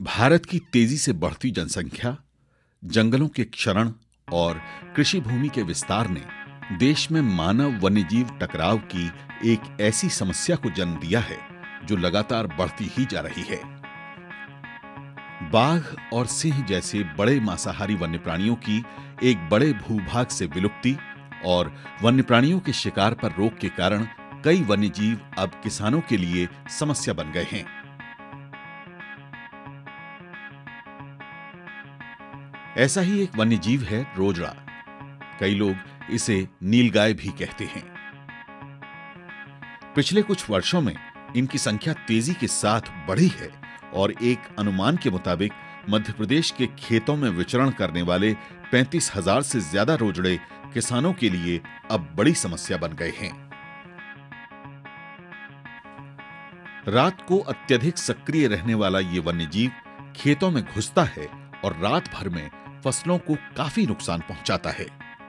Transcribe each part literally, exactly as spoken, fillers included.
भारत की तेजी से बढ़ती जनसंख्या, जंगलों के क्षरण और कृषि भूमि के विस्तार ने देश में मानव वन्यजीव टकराव की एक ऐसी समस्या को जन्म दिया है जो लगातार बढ़ती ही जा रही है। बाघ और सिंह जैसे बड़े मांसाहारी वन्य प्राणियों की एक बड़े भूभाग से विलुप्ति और वन्य प्राणियों के शिकार पर रोक के कारण कई वन्यजीव अब किसानों के लिए समस्या बन गए हैं। ऐसा ही एक वन्यजीव है रोजड़ा। कई लोग इसे नीलगाय भी कहते हैं। पिछले कुछ वर्षों में इनकी संख्या तेजी के साथ बढ़ी है और एक अनुमान के मुताबिक मध्य प्रदेश के खेतों में विचरण करने वाले पैंतीस हजार से ज्यादा रोजड़े किसानों के लिए अब बड़ी समस्या बन गए हैं। रात को अत्यधिक सक्रिय रहने वाला ये वन्यजीव खेतों में घुसता है और रात भर में फसलों को काफी नुकसान पहुंचाता है।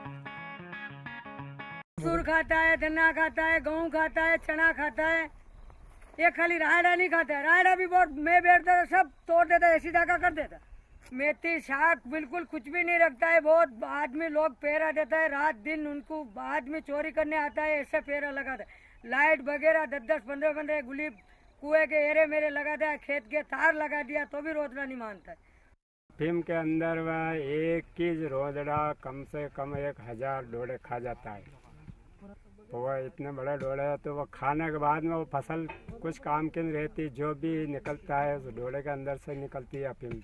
सूर खाता है, गन्ना खाता है, गेहूं खाता है, चना खाता है। ये खाली रायडा नहीं खाता है। रायडा भी बहुत मैं बैठता था सब तोड़ देता, ऐसी जगह कर देता। मेथी शाक बिल्कुल कुछ भी नहीं रखता है। बहुत आदमी लोग पेरा देता है, रात दिन उनको आदमी चोरी करने आता है, ऐसा पेरा लगाता है। लाइट वगैरह दस दस पंद्रह पंद्रह गुली कुएं के एरे मेरे लगाता है, खेत के तार लगा दिया तो भी रोजड़ा नहीं मानता है। अफीम के अंदर वह एक की रोजड़ा कम से कम एक हजार डोले खा जाता है। तो वह इतने बड़े डोले है तो वह खाने के बाद में वो फसल कुछ काम की नहीं रहती, जो भी निकलता है उस डोले के अंदर से निकलती है अफीम।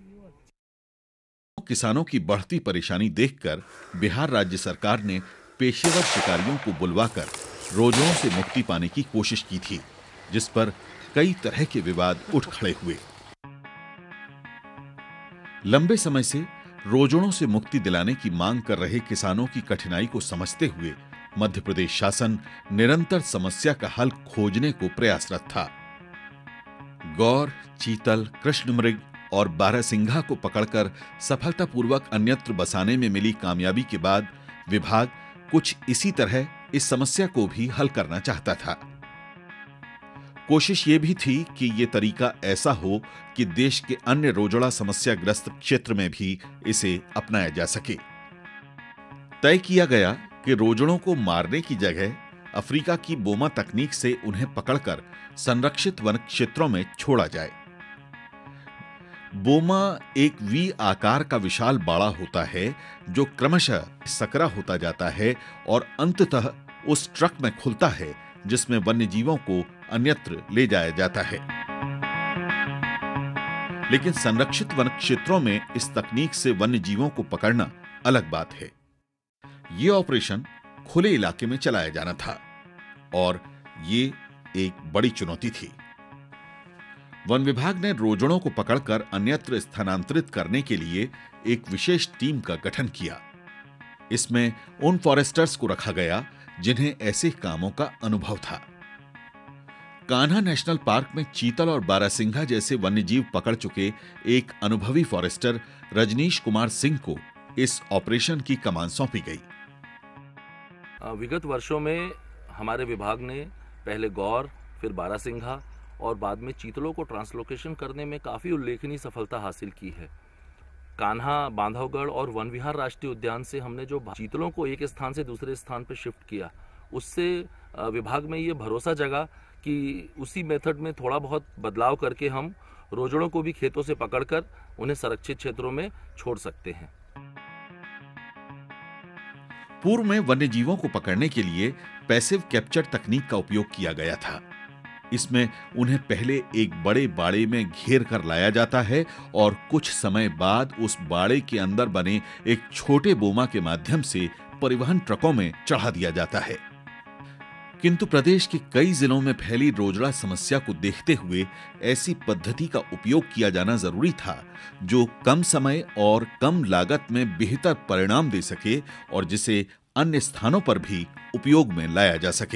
किसानों की बढ़ती परेशानी देखकर बिहार राज्य सरकार ने पेशेवर शिकारियों को बुलवाकर रोजड़ों से मुक्ति पाने की कोशिश की थी, जिस पर कई तरह के विवाद उठ खड़े हुए। लंबे समय से रोजड़ों से मुक्ति दिलाने की मांग कर रहे किसानों की कठिनाई को समझते हुए मध्य प्रदेश शासन निरंतर समस्या का हल खोजने को प्रयासरत था। गौर, चीतल, कृष्णमृग और बारहसिंघा को पकड़कर सफलतापूर्वक अन्यत्र बसाने में मिली कामयाबी के बाद विभाग कुछ इसी तरह इस समस्या को भी हल करना चाहता था। कोशिश यह भी थी कि यह तरीका ऐसा हो कि देश के अन्य रोजड़ा समस्याग्रस्त क्षेत्र में भी इसे अपनाया जा सके। तय किया गया कि रोजड़ों को मारने की जगह अफ्रीका की बोमा तकनीक से उन्हें पकड़कर संरक्षित वन क्षेत्रों में छोड़ा जाए। बोमा एक वी आकार का विशाल बाड़ा होता है जो क्रमशः सकरा होता जाता है और अंततः उस ट्रक में खुलता है जिसमें वन्यजीवों को अन्यत्र ले जाया जाता है। लेकिन संरक्षित वन क्षेत्रों में इस तकनीक से वन्यजीवों को पकड़ना अलग बात है। यह ऑपरेशन खुले इलाके में चलाया जाना था और ये एक बड़ी चुनौती थी। वन विभाग ने रोजड़ों को पकड़कर अन्यत्र स्थानांतरित करने के लिए एक विशेष टीम का गठन किया। इसमें उन फॉरेस्टर्स को रखा गया जिन्हें ऐसे कामों का अनुभव था। कान्हा नेशनल पार्क में चीतल और बारहसिंघा जैसे वन्यजीव पकड़ चुके एक अनुभवी फॉरेस्टर रजनीश कुमार सिंह को इस ऑपरेशन की कमान सौंपी गई। विगत वर्षों में हमारे विभाग ने पहले गौर, फिर बारहसिंघा और बाद में चीतलों को ट्रांसलोकेशन करने में काफ़ी उल्लेखनीय सफलता हासिल की है। कान्हा, बांधवगढ़ और वन विहार राष्ट्रीय उद्यान से हमने जो चीतलों को एक स्थान से दूसरे स्थान पर शिफ्ट किया, उससे विभाग में ये भरोसा जगा कि उसी मेथड में थोड़ा बहुत बदलाव करके हम रोजड़ों को भी खेतों से पकड़कर उन्हें संरक्षित क्षेत्रों में छोड़ सकते हैं। पूर्व में वन्यजीवों को पकड़ने के लिए पैसिव कैप्चर तकनीक का उपयोग किया गया था। इसमें उन्हें पहले एक बड़े बाड़े में घेर कर लाया जाता है और कुछ समय बाद उस बाड़े के अंदर बने एक छोटे बोमा के माध्यम से परिवहन ट्रकों में चढ़ा दिया जाता है। किंतु प्रदेश के कई जिलों में फैली रोजड़ा समस्या को देखते हुए ऐसी पद्धति का उपयोग किया जाना जरूरी था जो कम समय और कम लागत में बेहतर परिणाम दे सके और जिसे अन्य स्थानों पर भी उपयोग में लाया जा सके।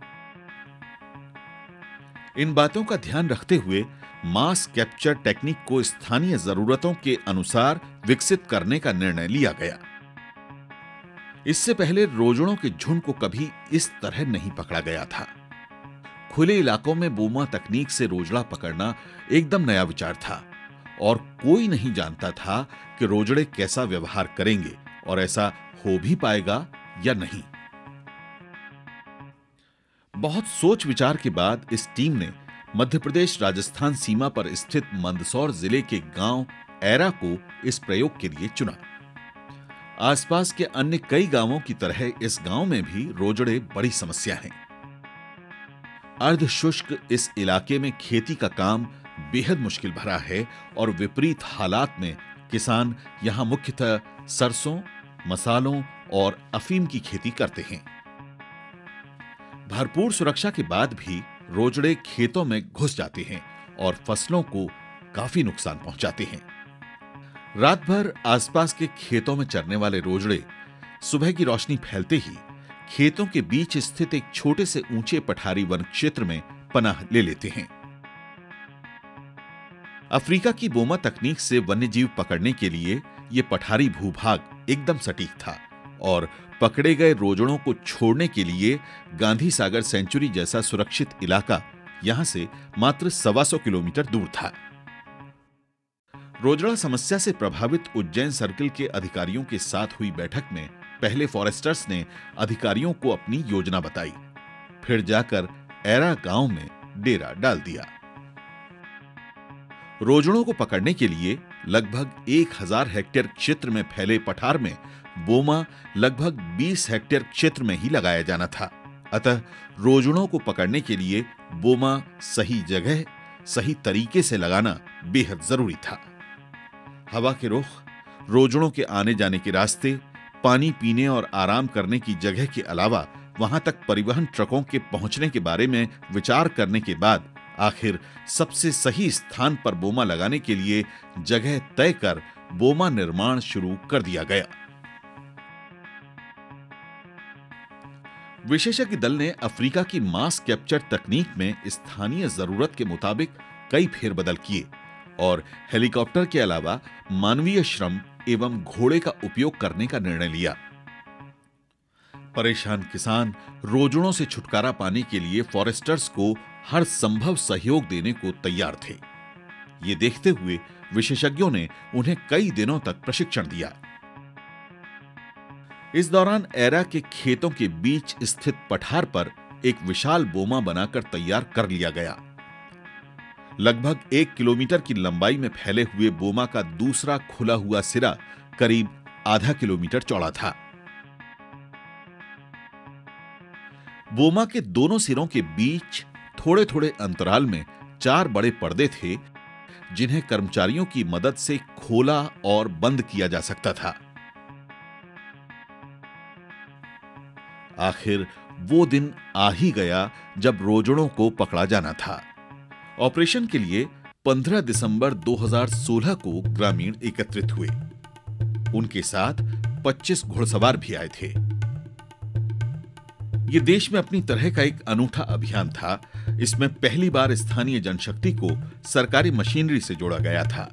इन बातों का ध्यान रखते हुए मास कैप्चर टेक्निक को स्थानीय जरूरतों के अनुसार विकसित करने का निर्णय लिया गया। इससे पहले रोजड़ों के झुंड को कभी इस तरह नहीं पकड़ा गया था। खुले इलाकों में बोमा तकनीक से रोजड़ा पकड़ना एकदम नया विचार था और कोई नहीं जानता था कि रोजड़े कैसा व्यवहार करेंगे और ऐसा हो भी पाएगा या नहीं। बहुत सोच विचार के बाद इस टीम ने मध्य प्रदेश राजस्थान सीमा पर स्थित मंदसौर जिले के गांव ऐरा को इस प्रयोग के लिए चुना। आसपास के अन्य कई गांवों की तरह इस गांव में भी रोजड़े बड़ी समस्या हैं। अर्धशुष्क इस इलाके में खेती का काम बेहद मुश्किल भरा है और विपरीत हालात में किसान यहां मुख्यतः सरसों, मसालों और अफीम की खेती करते हैं। भरपूर सुरक्षा के बाद भी रोजड़े खेतों में घुस जाते हैं और फसलों को काफी नुकसान पहुंचाते हैं। रात भर आसपास के खेतों में चरने वाले रोजड़े सुबह की रोशनी फैलते ही खेतों के बीच स्थित एक छोटे से ऊंचे पठारी वन क्षेत्र में पनाह ले लेते हैं। अफ्रीका की बोमा तकनीक से वन्यजीव पकड़ने के लिए यह पठारी भूभाग एकदम सटीक था और पकड़े गए रोजड़ों को छोड़ने के लिए गांधी सागर सेंचुरी जैसा सुरक्षित इलाका यहां से मात्र सवा सौ किलोमीटर दूर था। रोजड़ा समस्या से प्रभावित उज्जैन सर्किल के अधिकारियों के साथ हुई बैठक में पहले फॉरेस्टर्स ने अधिकारियों को अपनी योजना बताई, फिर जाकर ऐरा गांव में डेरा डाल दिया। रोजड़ों को पकड़ने के लिए लगभग एक हजार हेक्टेयर क्षेत्र में फैले पठार में बोमा लगभग बीस हेक्टेयर क्षेत्र में ही लगाया जाना था। अतः रोजड़ों को पकड़ने के लिए बोमा सही जगह, सही तरीके से लगाना बेहद जरूरी था। हवा के रुख, रोजड़ों के आने जाने के रास्ते, पानी पीने और आराम करने की जगह के अलावा वहां तक परिवहन ट्रकों के पहुंचने के बारे में विचार करने के बाद आखिर सबसे सही स्थान पर बोमा लगाने के लिए जगह तय कर बोमा निर्माण शुरू कर दिया गया। विशेषज्ञ दल ने अफ्रीका की मास कैप्चर तकनीक में स्थानीय जरूरत के मुताबिक कई फेरबदल किए और हेलीकॉप्टर के अलावा मानवीय श्रम एवं घोड़े का उपयोग करने का निर्णय लिया। परेशान किसान रोजड़ों से छुटकारा पाने के लिए फॉरेस्टर्स को हर संभव सहयोग देने को तैयार थे। ये देखते हुए विशेषज्ञों ने उन्हें कई दिनों तक प्रशिक्षण दिया। इस दौरान ऐरा के खेतों के बीच स्थित पठार पर एक विशाल बोमा बनाकर तैयार कर लिया गया। लगभग एक किलोमीटर की लंबाई में फैले हुए बोमा का दूसरा खुला हुआ सिरा करीब आधा किलोमीटर चौड़ा था। बोमा के दोनों सिरों के बीच थोड़े थोड़े अंतराल में चार बड़े पर्दे थे, जिन्हें कर्मचारियों की मदद से खोला और बंद किया जा सकता था। आखिर वो दिन आ ही गया जब रोजड़ों को पकड़ा जाना था। ऑपरेशन के लिए पंद्रह दिसंबर दो हज़ार सोलह को ग्रामीण एकत्रित हुए। उनके साथ पच्चीस घुड़सवार भी आए थे। ये देश में अपनी तरह का एक अनूठा अभियान था। इसमें पहली बार स्थानीय जनशक्ति को सरकारी मशीनरी से जोड़ा गया था।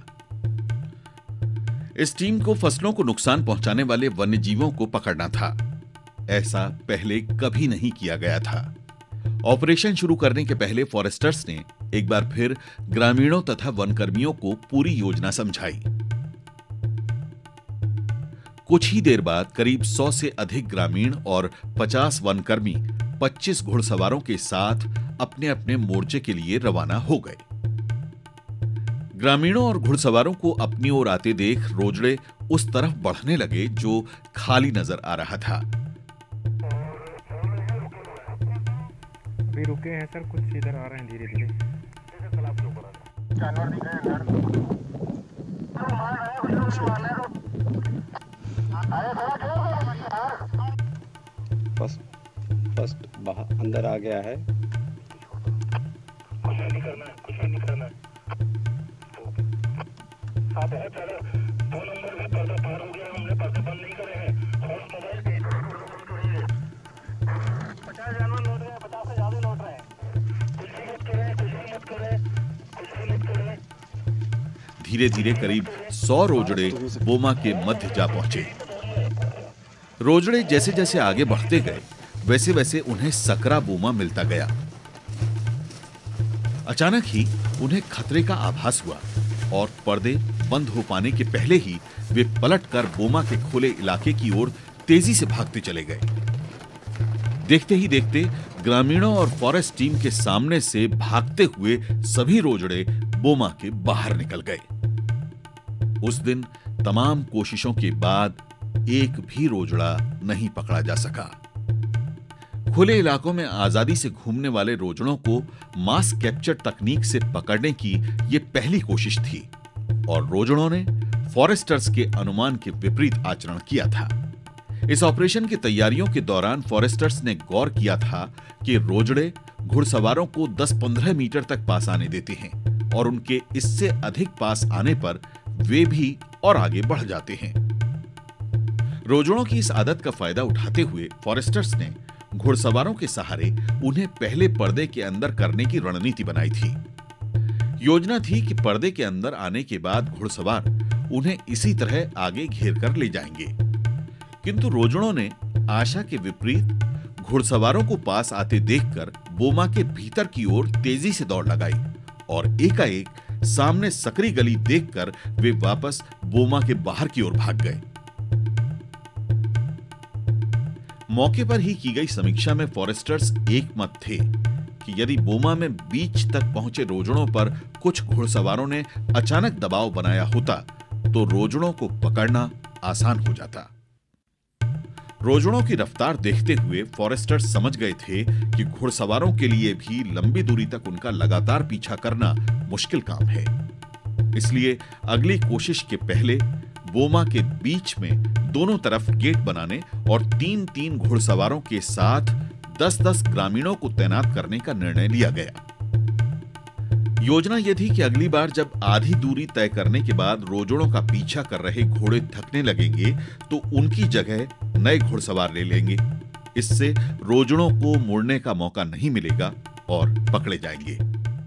इस टीम को फसलों को नुकसान पहुंचाने वाले वन्यजीवों को पकड़ना था। ऐसा पहले कभी नहीं किया गया था। ऑपरेशन शुरू करने के पहले फॉरेस्टर्स ने एक बार फिर ग्रामीणों तथा वनकर्मियों को पूरी योजना समझाई। कुछ ही देर बाद करीब सौ से अधिक ग्रामीण और पचास वनकर्मी पच्चीस घुड़सवारों के साथ अपने अपने मोर्चे के लिए रवाना हो गए। ग्रामीणों और घुड़सवारों को अपनी ओर आते देख रोजड़े उस तरफ बढ़ने लगे जो खाली नजर आ रहा था। अभी रुके हैं सर, कुछ इधर आ रहे हैं धीरे धीरे। फर्स्ट फर्स्ट बाहर अंदर आ गया है। कुछ नहीं करना है, कुछ नहीं करना है। आप है पहले दो नंबर में पर्दा पार हो गया, हमने पर्दा बंद नहीं करे हैं। और मोबाइल पे पचास जानवर लौट रहे हैं, पचास से ज्यादा लौट रहे हैं। कुछ भी मत करें, कुछ भी मत करें, कुछ भी मत करें। धीरे धीरे करीब सौ रोजड़े बोमा के मध्य जा पहुंचे। रोजड़े जैसे जैसे आगे बढ़ते गए वैसे वैसे उन्हें सकरा बोमा मिलता गया। अचानक ही उन्हें खतरे का आभास हुआ और पर्दे बंद हो पाने के पहले ही वे पलटकर बोमा के खुले इलाके की ओर तेजी से भागते चले गए। देखते ही देखते ग्रामीणों और फॉरेस्ट टीम के सामने से भागते हुए सभी रोजड़े बोमा के बाहर निकल गए। उस दिन तमाम कोशिशों के बाद एक भी रोजड़ा नहीं पकड़ा जा सका। खुले इलाकों में आजादी से घूमने वाले रोजड़ों को मास कैप्चर तकनीक से पकड़ने की यह पहली कोशिश थी और रोजड़ों ने फॉरेस्टर्स के अनुमान के विपरीत आचरण किया था। इस ऑपरेशन की तैयारियों के दौरान फॉरेस्टर्स ने गौर किया था कि रोजड़े घुड़सवारों को दस पंद्रह मीटर तक पास आने देते हैं और उनके इससे अधिक पास आने पर वे भी और आगे बढ़ जाते हैं। रोजड़ों की इस आदत का फायदा उठाते हुए फॉरेस्टर्स ने घुड़सवारों के सहारे उन्हें पहले पर्दे के अंदर करने की रणनीति बनाई थी। योजना थी कि पर्दे के अंदर आने के बाद घुड़सवार उन्हें इसी तरह आगे घेर कर ले जाएंगे, किंतु रोजड़ों ने आशा के विपरीत घुड़सवारों को पास आते देखकर बोमा के भीतर की ओर तेजी से दौड़ लगाई और एकाएक सामने सकरी गली देखकर वे वापस बोमा के बाहर की ओर भाग गए। मौके पर ही की गई समीक्षा में फॉरेस्टर्स एक मत थे कि यदि बोमा में बीच तक पहुंचे रोजड़ों पर कुछ घुड़सवारों ने अचानक दबाव बनाया होता तो रोजड़ों को पकड़ना आसान हो जाता। रोजड़ों की रफ्तार देखते हुए फॉरेस्टर्स समझ गए थे कि घुड़सवारों के लिए भी लंबी दूरी तक उनका लगातार पीछा करना मुश्किल काम है। इसलिए अगली कोशिश के पहले बोमा के बीच में दोनों तरफ गेट बनाने और तीन तीन घुड़सवारों के साथ दस दस ग्रामीणों को तैनात करने का निर्णय लिया गया। योजना यह थी कि अगली बार जब आधी दूरी तय करने के बाद रोजड़ों का पीछा कर रहे घोड़े थकने लगेंगे तो उनकी जगह नए घुड़सवार ले लेंगे। इससे रोजड़ों को मुड़ने का मौका नहीं मिलेगा और पकड़े जाएंगे।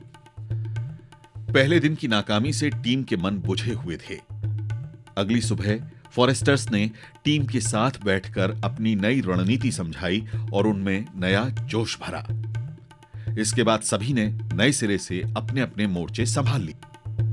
पहले दिन की नाकामी से टीम के मन बुझे हुए थे। अगली सुबह फॉरेस्टर्स ने टीम के साथ बैठकर अपनी नई रणनीति समझाई और उनमें नया जोश भरा। इसके बाद सभी ने नए सिरे से अपने अपने मोर्चे संभाल लिए।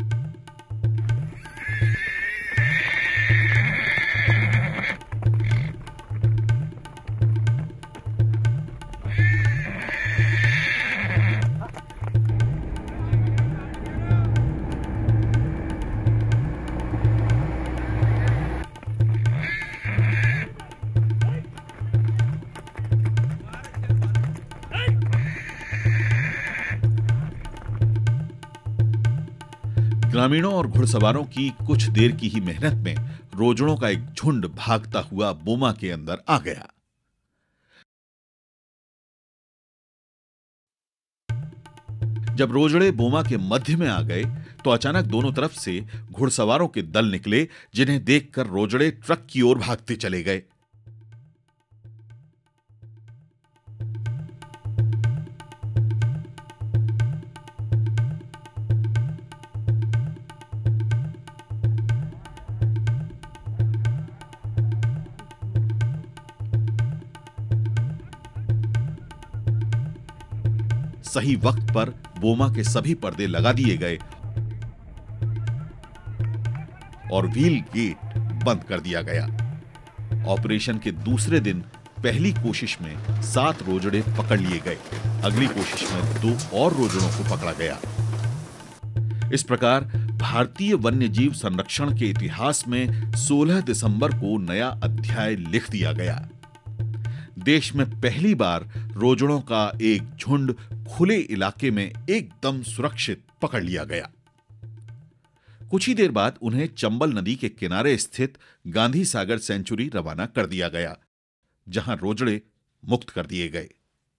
ग्रामीणों और घुड़सवारों की कुछ देर की ही मेहनत में रोजड़ों का एक झुंड भागता हुआ बोमा के अंदर आ गया। जब रोजड़े बोमा के मध्य में आ गए तो अचानक दोनों तरफ से घुड़सवारों के दल निकले, जिन्हें देखकर रोजड़े ट्रक की ओर भागते चले गए। सही वक्त पर बोमा के सभी पर्दे लगा दिए गए और व्हील गेट बंद कर दिया गया। ऑपरेशन के दूसरे दिन पहली कोशिश में सात रोजड़े पकड़ लिए गए। अगली कोशिश में दो और रोजड़ों को पकड़ा गया। इस प्रकार भारतीय वन्यजीव संरक्षण के इतिहास में सोलह दिसंबर को नया अध्याय लिख दिया गया। देश में पहली बार रोजड़ों का एक झुंड खुले इलाके में एकदम सुरक्षित पकड़ लिया गया। कुछ ही देर बाद उन्हें चंबल नदी के किनारे स्थित गांधी सागर सेंचुरी रवाना कर दिया गया, जहां रोजड़े मुक्त कर दिए गए।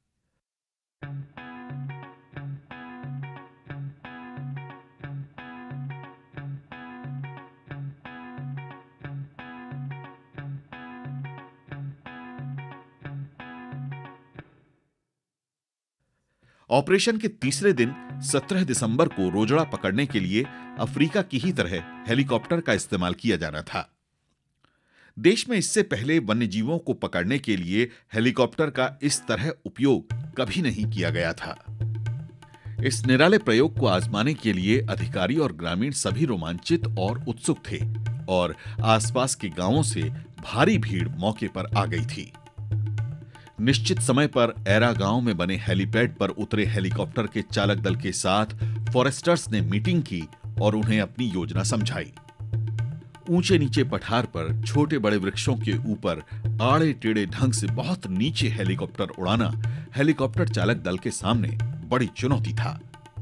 ऑपरेशन के तीसरे दिन सत्रह दिसंबर को रोजड़ा पकड़ने के लिए अफ्रीका की ही तरह हेलीकॉप्टर का इस्तेमाल किया जाना था। देश में इससे पहले वन्यजीवों को पकड़ने के लिए हेलीकॉप्टर का इस तरह उपयोग कभी नहीं किया गया था। इस निराले प्रयोग को आजमाने के लिए अधिकारी और ग्रामीण सभी रोमांचित और उत्सुक थे और आसपास के गांवों से भारी भीड़ मौके पर आ गई थी। निश्चित समय पर ऐरा गांव में बने हेलीपैड पर उतरे हेलीकॉप्टर के चालक दल के साथ फॉरेस्टर्स ने मीटिंग की और उन्हें अपनी योजना समझाई। ऊंचे नीचे पठार पर छोटे बड़े वृक्षों के ऊपर आड़े टेढ़े ढंग से बहुत नीचे हेलीकॉप्टर उड़ाना हेलीकॉप्टर चालक दल के सामने बड़ी चुनौती था।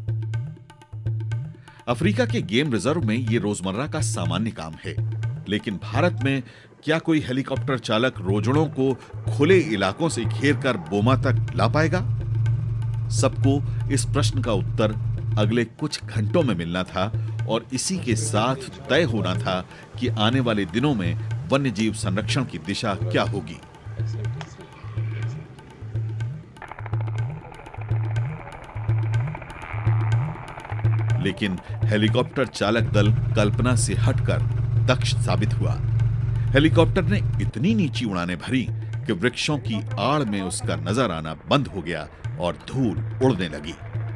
अफ्रीका के गेम रिजर्व में यह रोजमर्रा का सामान्य काम है, लेकिन भारत में क्या कोई हेलीकॉप्टर चालक रोजड़ों को खुले इलाकों से घेरकर बोमा तक ला पाएगा? सबको इस प्रश्न का उत्तर अगले कुछ घंटों में मिलना था और इसी के साथ तय होना था कि आने वाले दिनों में वन्यजीव संरक्षण की दिशा क्या होगी। लेकिन हेलीकॉप्टर चालक दल कल्पना से हटकर दक्ष साबित हुआ। हेलीकॉप्टर ने इतनी नीची उड़ानें भरी कि वृक्षों की आड़ में उसका नजर आना बंद हो गया और धूल उड़ने लगी।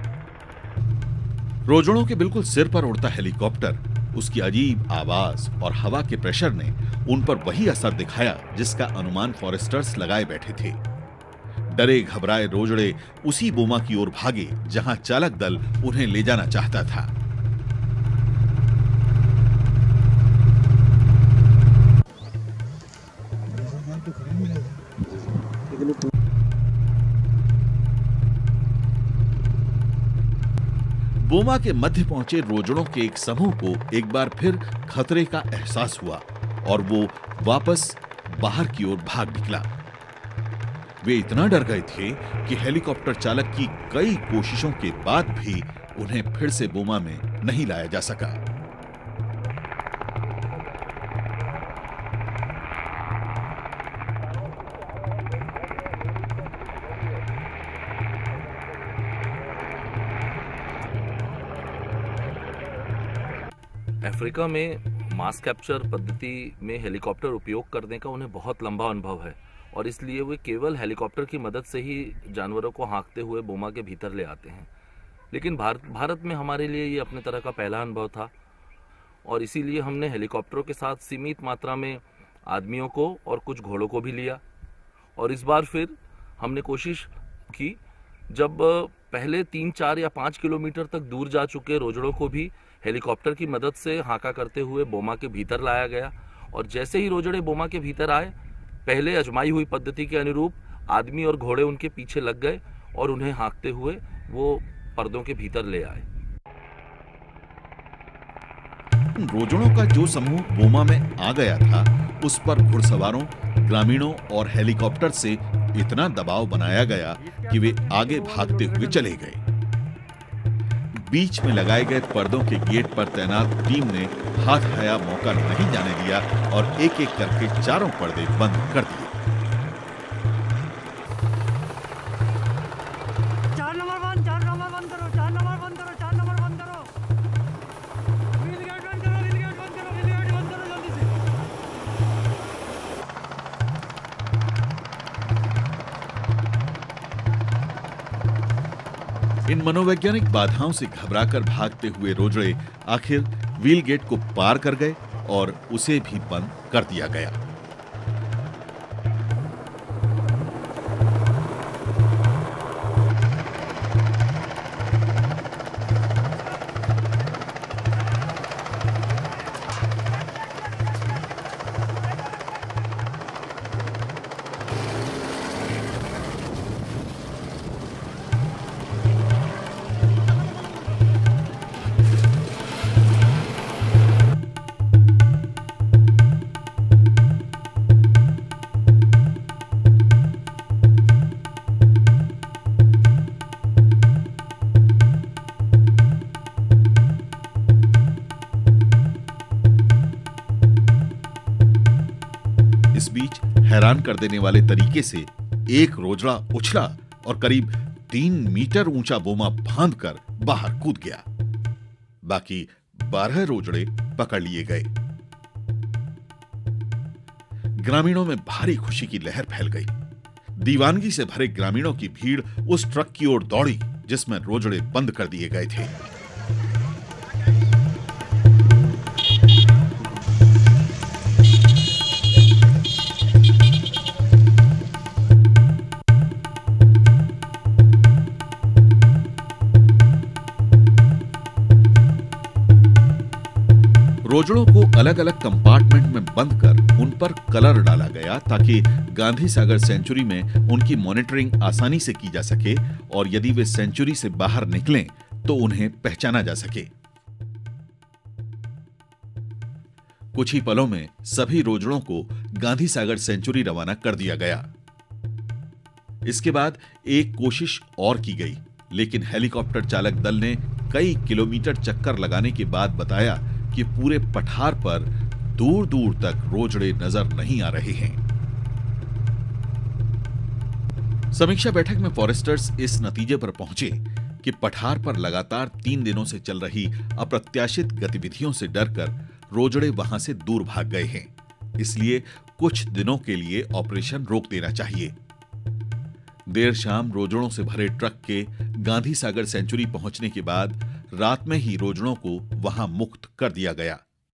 रोजड़ों के बिल्कुल सिर पर उड़ता हेलीकॉप्टर, उसकी अजीब आवाज और हवा के प्रेशर ने उन पर वही असर दिखाया जिसका अनुमान फॉरेस्टर्स लगाए बैठे थे। डरे घबराए रोजड़े उसी बोमा की ओर भागे जहां चालक दल उन्हें ले जाना चाहता था। बोमा के मध्य पहुंचे रोजड़ों के एक समूह को एक बार फिर खतरे का एहसास हुआ और वो वापस बाहर की ओर भाग निकला। वे इतना डर गए थे कि हेलीकॉप्टर चालक की कई कोशिशों के बाद भी उन्हें फिर से बोमा में नहीं लाया जा सका। अफ्रीका में मास कैप्चर पद्धति में हेलीकॉप्टर उपयोग करने का उन्हें बहुत लंबा अनुभव है और इसलिए वे केवल हेलीकॉप्टर की मदद से ही जानवरों को हाँकते हुए बोमा के भीतर ले आते हैं। लेकिन भारत भारत में हमारे लिए ये अपने तरह का पहला अनुभव था और इसीलिए हमने हेलीकॉप्टरों के साथ सीमित मात्रा में आदमियों को और कुछ घोड़ों को भी लिया। और इस बार फिर हमने कोशिश की, जब पहले तीन चार या पाँच किलोमीटर तक दूर जा चुके रोजड़ों को भी हेलीकॉप्टर की मदद से हाका करते हुए बोमा के भीतर लाया गया और जैसे ही रोजड़े बोमा के भीतर आए, पहले आजमाई हुई पद्धति के अनुरूप आदमी और घोड़े उनके पीछे लग गए और उन्हें हाँकते हुए वो पर्दों के भीतर ले आए। रोजड़ों का जो समूह बोमा में आ गया था, उस पर घुड़सवारों, ग्रामीणों और हेलीकॉप्टर से इतना दबाव बनाया गया कि वे आगे भागते हुए चले गए। बीच में लगाए गए पर्दों के गेट पर तैनात टीम ने हाथ आया मौका नहीं जाने दिया और एक एक करके चारों पर्दे बंद कर दिए। चार नंबर बंद, चार नंबर बंद करो, चार नंबर बंद करो, चार नंबर बंद करो, व्हील गेट बंद करो, व्हील गेट बंद करो, व्हील गेट बंद करो जल्दी से। इन मनोवैज्ञानिक बाधाओं से घबराकर भागते हुए रोजड़े आखिर व्हील गेट को पार कर गए और उसे भी बंद कर दिया गया। इस बीच हैरान कर देने वाले तरीके से एक रोजड़ा उछला और करीब तीन मीटर ऊंचा बोमा फांदकर बाहर कूद गया। बाकी बारह रोजड़े पकड़ लिए गए। ग्रामीणों में भारी खुशी की लहर फैल गई। दीवानगी से भरे ग्रामीणों की भीड़ उस ट्रक की ओर दौड़ी जिसमें रोजड़े बंद कर दिए गए थे। रोजड़ों को अलग अलग कंपार्टमेंट में बंद कर उन पर कलर डाला गया ताकि गांधी सागर सेंचुरी में उनकी मॉनिटरिंग आसानी से की जा सके और यदि वे सेंचुरी से बाहर निकलें तो उन्हें पहचाना जा सके। कुछ ही पलों में सभी रोजड़ों को गांधी सागर सेंचुरी रवाना कर दिया गया। इसके बाद एक कोशिश और की गई, लेकिन हेलीकॉप्टर चालक दल ने कई किलोमीटर चक्कर लगाने के बाद बताया कि पूरे पठार पर दूर दूर तक रोजड़े नजर नहीं आ रहे हैं। समीक्षा बैठक में फॉरेस्टर्स इस नतीजे पर पहुंचे कि पठार पर लगातार तीन दिनों से चल रही अप्रत्याशित गतिविधियों से डरकर रोजड़े वहां से दूर भाग गए हैं, इसलिए कुछ दिनों के लिए ऑपरेशन रोक देना चाहिए। देर शाम रोजड़ों से भरे ट्रक के गांधी सागर सेंचुरी पहुंचने के बाद रात में ही रोजड़ों को वहां मुक्त कर दिया गया।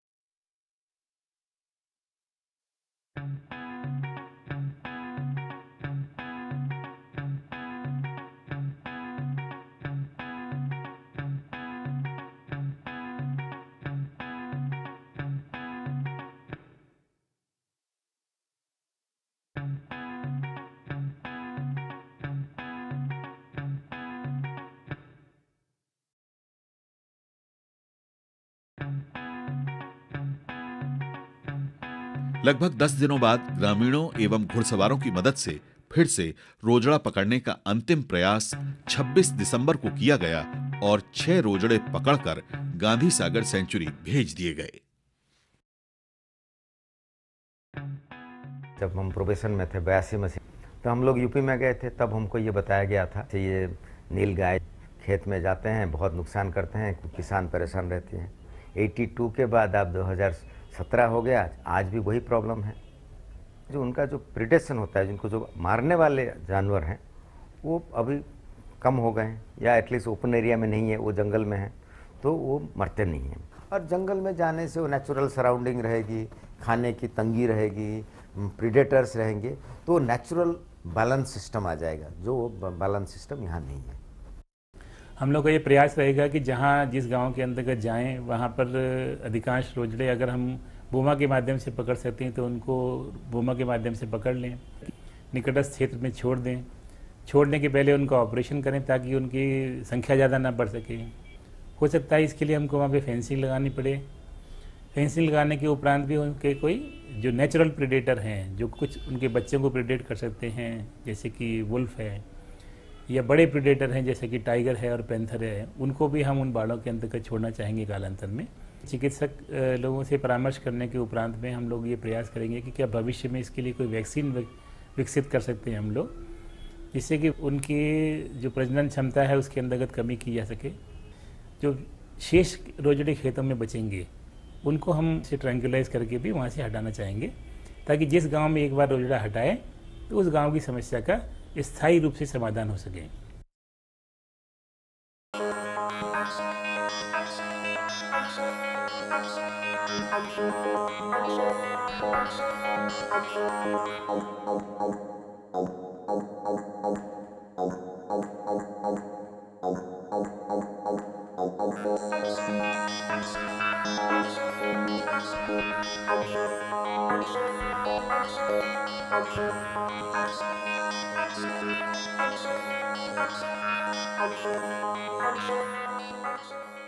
लगभग दस दिनों बाद ग्रामीणों एवं घुड़सवारों की मदद से फिर से रोजड़ा पकड़ने का अंतिम प्रयास छब्बीस दिसंबर को किया गया और छह रोजड़े पकड़कर गांधी सागर सेंचुरी भेज दिए गए। जब हम प्रोबेशन में थे बयासी में तो हम लोग यूपी में गए थे, तब हमको ये बताया गया था कि ये नील गाय खेत में जाते हैं, बहुत नुकसान करते हैं, किसान परेशान रहते हैं। बयासी के बाद अब दो हज़ार सत्रह हो गया, आज भी वही प्रॉब्लम है। जो उनका जो प्रिडेशन होता है, जिनको जो मारने वाले जानवर हैं वो अभी कम हो गए हैं, या एटलीस्ट ओपन एरिया में नहीं है, वो जंगल में है, तो वो मरते नहीं हैं। और जंगल में जाने से वो नेचुरल सराउंडिंग रहेगी, खाने की तंगी रहेगी, प्रीडेटर्स रहेंगे, तो नेचुरल बैलेंस सिस्टम आ जाएगा, जो बैलेंस सिस्टम यहाँ नहीं है। हम लोग का ये प्रयास रहेगा कि जहाँ जिस गांव के अंतर्गत जाएं वहाँ पर अधिकांश रोजड़े अगर हम बोमा के माध्यम से पकड़ सकते हैं तो उनको बोमा के माध्यम से पकड़ लें, निकटस्थ क्षेत्र में छोड़ दें। छोड़ने के पहले उनका ऑपरेशन करें ताकि उनकी संख्या ज़्यादा ना बढ़ सके। हो सकता है इसके लिए हमको वहाँ पे फेंसिंग लगानी पड़े। फेंसिंग लगाने के उपरांत भी उनके कोई जो नेचुरल प्रेडेटर हैं, जो कुछ उनके बच्चों को प्रेडेट कर सकते हैं, जैसे कि वुल्फ है, या बड़े प्रेडेटर हैं जैसे कि टाइगर है और पैंथर है, उनको भी हम उन बाड़ों के अंतर्गत छोड़ना चाहेंगे कालांतर में। चिकित्सक लोगों से परामर्श करने के उपरांत में हम लोग ये प्रयास करेंगे कि क्या भविष्य में इसके लिए कोई वैक्सीन विकसित कर सकते हैं हम लोग, जिससे कि उनकी जो प्रजनन क्षमता है उसके अंतर्गत कमी की जा सके। जो शेष रोजड़े खेतों में बचेंगे उनको हम से ट्रैंक्युलाइज करके भी वहाँ से हटाना चाहेंगे, ताकि जिस गाँव में एक बार रोजड़ा हटाए तो उस गाँव की समस्या का स्थायी रूप से समाधान हो सके। Thank you.